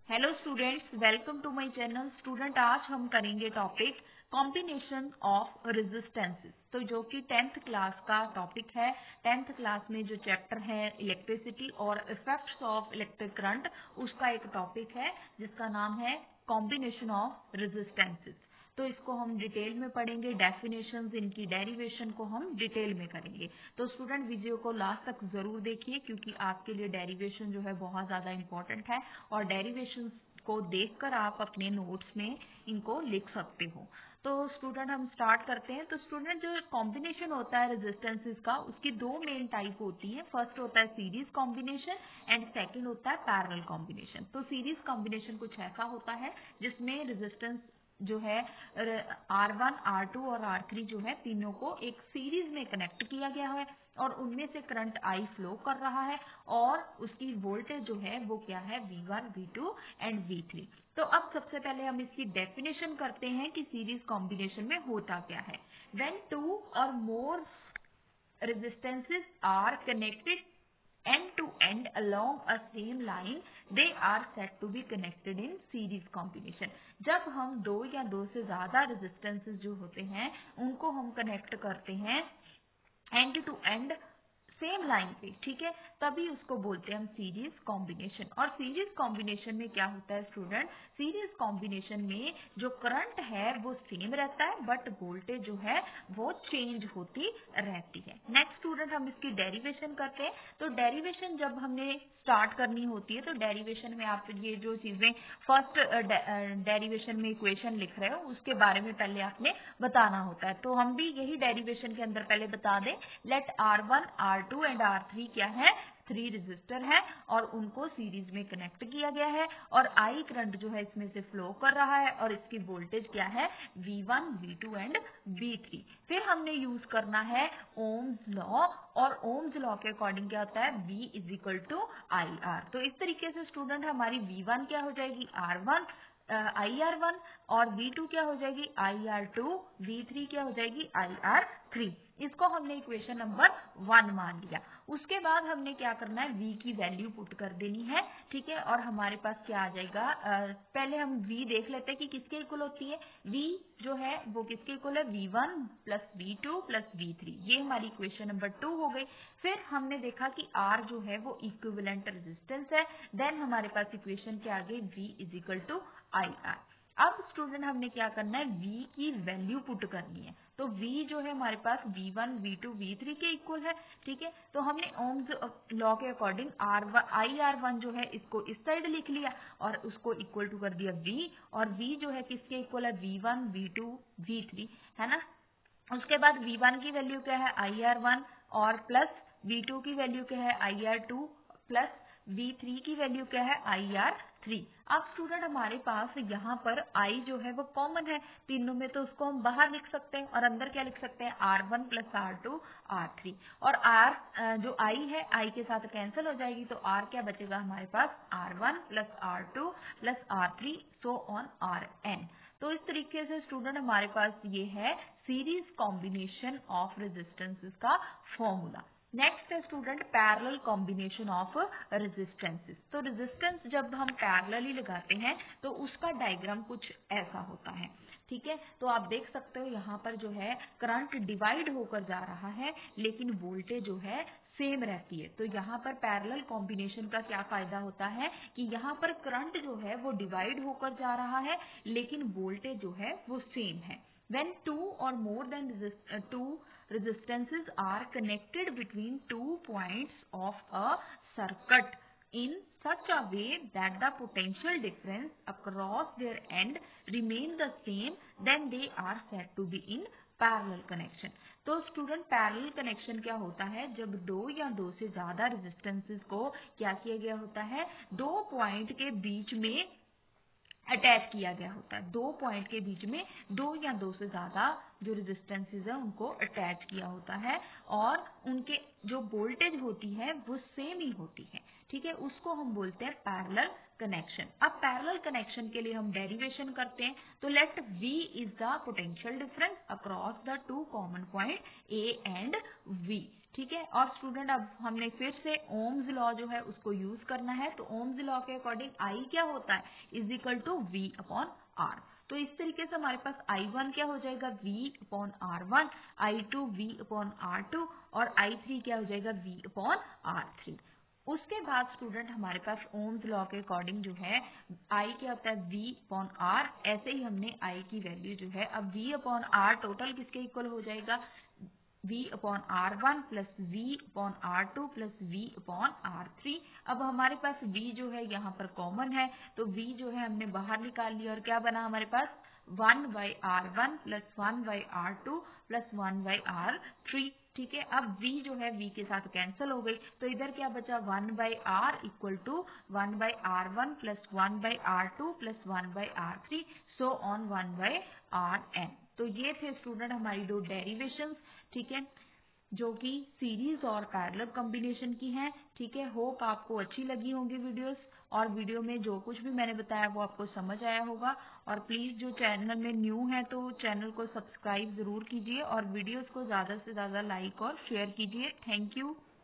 Hello students, welcome to my channel. Student, आज हम करेंगे टॉपिक कॉम्बिनेशन ऑफ रेजिस्टेंसेस। तो जो कि 10th क्लास का टॉपिक है। 10th क्लास में जो चैप्टर है इलेक्ट्रिसिटी और इफेक्ट्स ऑफ इलेक्ट्रिक करंट, उसका एक टॉपिक है जिसका नाम है कॉम्बिनेशन ऑफ रेजिस्टेंसेस। तो इसको हम डिटेल में पढ़ेंगे, डेफिनेशंस, इनकी डेरिवेशन को हम डिटेल में करेंगे। तो स्टूडेंट, वीडियो को लास्ट तक जरूर देखिए क्योंकि आपके लिए डेरिवेशन जो है बहुत ज्यादा इंपॉर्टेंट है और डेरिवेशन को देखकर आप अपने नोट्स में इनको लिख सकते हो। तो स्टूडेंट, हम स्टार्ट करते हैं। तो स्टूडेंट, जो कॉम्बिनेशन होता है रेजिस्टेंसेस का, उसकी दो मेन टाइप होती है। फर्स्ट होता है सीरीज कॉम्बिनेशन एंड सेकंड होता है पैरेलल कॉम्बिनेशन। तो सीरीज कॉम्बिनेशन कुछ ऐसा होता है जिसमें रेजिस्टेंस जो है R1, R2 और R3 जो है तीनों को एक सीरीज में कनेक्ट किया गया है और उनमें से करंट I फ्लो कर रहा है और उसकी वोल्टेज जो है वो क्या है, V1, V2 एंड V3। तो अब सबसे पहले हम इसकी डेफिनेशन करते हैं कि सीरीज कॉम्बिनेशन में होता क्या है। व्हेन टू और मोर resistances are connected end to end along a same line, they are said to be connected in series combination। जब हम दो या दो से ज्यादा रेजिस्टेंसेस जो होते हैं उनको हम कनेक्ट करते हैं end to end same line पे, ठीक है, तभी उसको बोलते हैं हम सीरीज कॉम्बिनेशन। और सीरीज कॉम्बिनेशन में क्या होता है स्टूडेंट, सीरीज कॉम्बिनेशन में जो करंट है वो सेम रहता है बट वोल्टेज जो है वो चेंज होती रहती है। नेक्स्ट स्टूडेंट, हम इसकी डेरिवेशन करते हैं। तो डेरिवेशन जब हमने स्टार्ट करनी होती है तो डेरिवेशन में आप ये जो चीजें फर्स्ट डेरिवेशन में इक्वेशन लिख रहे हो उसके बारे में पहले आपने बताना होता है। तो हम भी यही डेरिवेशन के अंदर पहले बता दें। Late R1, R2 and R3 क्या है, 3 रजिस्टर है और उनको सीरीज में कनेक्ट किया गया है और I करंट जो है इसमें से फ्लो कर रहा है और इसकी वोल्टेज क्या है, V1, V2 एंड V3। फिर हमने यूज करना है ओम्स लॉ और ओम्स लॉ के अकॉर्डिंग क्या होता है, V is equal to IR। तो इस तरीके से स्टूडेंट हमारी V1 क्या हो जाएगी, R1 IR1 और V2 क्या हो जाएगी, IR2, V3 क्या हो जाएगी, IR3। इसको हमने इक्वेशन नंबर 1 मान लिया। उसके बाद हमने क्या करना है, V की वैल्यू पुट कर देनी है, ठीक है। और हमारे पास क्या आ जाएगा, पहले हम V देख लेते हैं कि किसके इक्वल होती है। V जो है वो किसके इक्वल है, V1 plus V2 plus V3। ये हमारी इक्वेशन नंबर 2 हो गई। फिर हमने देखा कि R जो है वो इक्विवेलेंट रेजिस्टेंस है। देन हमारे पास इक्वेशन क्या आ गई, V is equal to IR। अब स्टूडेंट हमने क्या करना है, V की वैल्यू पुट करनी है। तो V जो है हमारे पास V1, V2, V3 के इक्वल है, ठीक है। तो हमने ओम्स लॉ के अकॉर्डिंग IR1 जो है इसको इस साइड लिख लिया और उसको इक्वल टू कर दिया V। और V जो है किसके इक्वल है, V1, V2, V3, है ना। उसके बाद V1 की वैल्यू क्या है, IR1 और प्लस V2 की वैल्यू क्या है, IR2 प्लस V3 की वैल्यू क्या है, IR3। अब स्टूडेंट हमारे पास यहाँ पर I जो है वो कॉमन है तीनों में, तो उसको हम बाहर लिख सकते हैं और अंदर क्या लिख सकते हैं, R1 प्लस R2 R3। और R जो I है I के साथ कैंसिल हो जाएगी तो R क्या बचेगा हमारे पास, R1 plus R2 plus R3 so on Rn। तो इस तरीके से स्टूडेंट हमारे पास ये है सीरीज कॉम्बिनेशन ऑफ रेजिस्टेंसेस का फॉर्मूला। नेक्स्ट है student parallel combination of resistances. तो रेजिस्टेंस जब हम पैरेलली लगाते हैं तो उसका डायग्राम कुछ ऐसा होता है, ठीक है। तो आप देख सकते हो यहाँ पर जो है करंट डिवाइड होकर जा रहा है लेकिन वोल्टेज जो है सेम रहती है। तो यहाँ पर पैरेलल कॉम्बिनेशन का क्या फायदा होता है कि यहाँ पर करंट जो है वो डिवाइड होकर जा रहा है लेकिन वोल्टेज जो है वो सेम है। When two or more than two resistances are connected between 2 points of a circuit in such a way that the potential difference across their end remain the same, then they are said to be in parallel connection. तो student parallel connection क्या होता है, जब दो या दो से ज्यादा रेजिस्टेंसेस को क्या किया गया होता है, 2 पॉइंट के बीच में अटैच किया गया होता है। 2 पॉइंट के बीच में दो या दो से ज्यादा जो रेजिस्टेंसेस है उनको अटैच किया होता है और उनके जो वोल्टेज होती है वो सेम ही होती है, ठीक है। उसको हम बोलते हैं पैरेलल कनेक्शन। अब पैरेलल कनेक्शन के लिए हम डेरिवेशन करते हैं। तो let V is the potential difference across the two common point A and V, ठीक है। और स्टूडेंट अब हमने फिर से ओम्स लॉ जो है उसको यूज करना है। तो ओम्स लॉ के अकॉर्डिंग आई क्या होता है, is equal to V upon R. तो इस तरीके से हमारे पास I1 क्या हो जाएगा, V upon R1, I2 V upon R2 और I3 क्या हो जाएगा, V अपॉन R3। उसके बाद स्टूडेंट हमारे पास ओम्स लॉ के अकॉर्डिंग जो है I क्या होता है, V अपॉन R। ऐसे ही हमने I की वैल्यू जो है अब V अपॉन R टोटल किसके इक्वल हो जाएगा, V upon R1 plus V upon R2 plus V upon R3। अब हमारे पास V जो है यहाँ पर कॉमन है, तो V जो है हमने बाहर निकाल लिया और क्या बना हमारे पास 1/R1 plus 1/R2 plus 1/R3। ठीक है। अब V जो है V के साथ कैंसिल हो गई, तो इधर क्या बचा 1/R equal to 1/R1 plus 1/R2 plus 1/R3 so on 1/Rn। तो ये थे स्टूडेंट हमारी दो डेरिवेशंस, ठीक है, जो कि सीरीज और पैरेलल कॉम्बिनेशन की हैं। ठीक है। होप आपको अच्छी लगी होंगी वीडियोस, और वीडियो में जो कुछ भी मैंने बताया वो आपको समझ आया होगा। और प्लीज जो चैनल में न्यू है तो चैनल को सब्सक्राइब जरूर कीजिए और वीडियोस को ज्यादा से ज्यादा लाइक और शेयर कीजिए। Thank you.